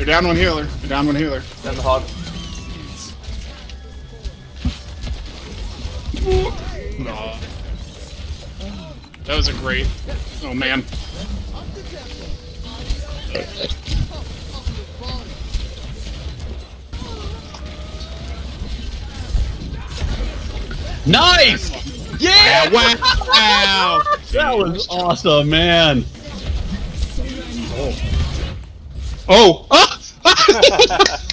They're down one healer. They're down one healer. Down the hog. No. That was a great. Oh man. Nice! Yeah! Wow! That was awesome, man. Oh!